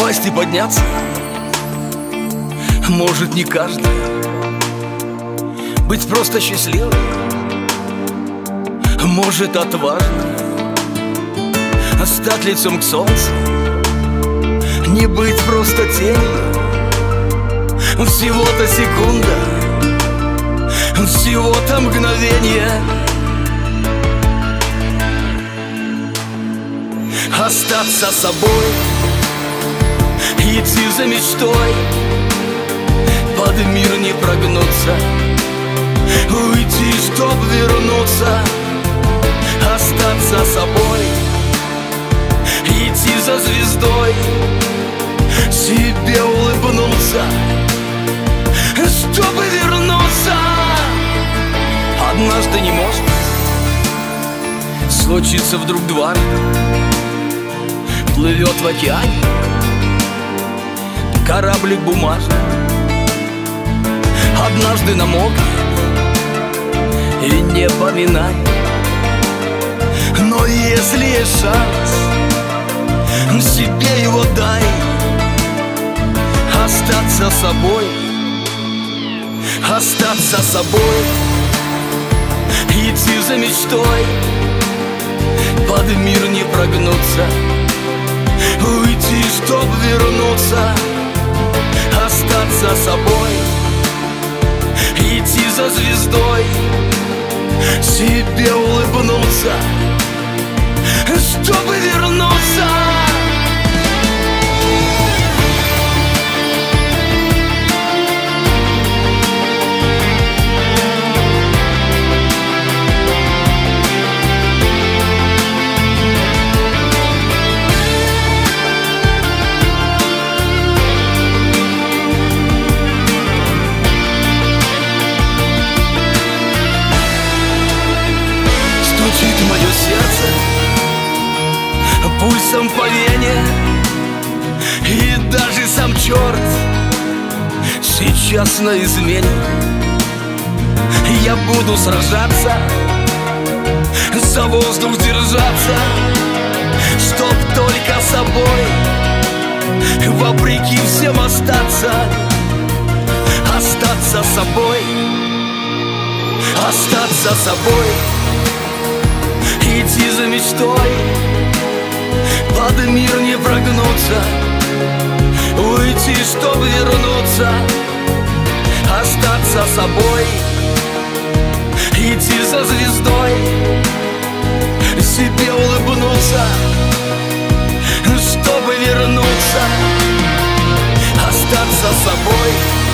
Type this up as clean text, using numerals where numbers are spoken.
упасть и подняться может не каждый. Быть просто счастливым может отважно. Стать лицом к солнцу, не быть просто тенью. Всего-то секунда, всего-то мгновение. Остаться собой, идти за мечтой, под мир не прогнуться, уйти, чтоб вернуться. Остаться собой, идти за звездой, себе улыбнуться, чтобы вернуться. Однажды не может случиться вдруг дважды. Плывет в океане кораблик бумажный, однажды намок и не поминай. Но если есть шанс, себе его дай. Остаться собой, остаться собой, идти за мечтой, под мир не прогнуться, уйти, чтоб вернуться. Остаться собой, идти за звездой, себе улыбнуться, чтобы вернуться. Стучит мое сердце пульсом по вене, и даже сам черт сейчас на измене. Я буду сражаться, за воздух держаться, чтоб только собой, вопреки всем остаться. Остаться собой, остаться собой, идти за мечтой, под мир не прогнуться, уйти, чтоб вернуться. Остаться собой, идти за звездой, себе улыбнуться, чтобы вернуться. Остаться собой,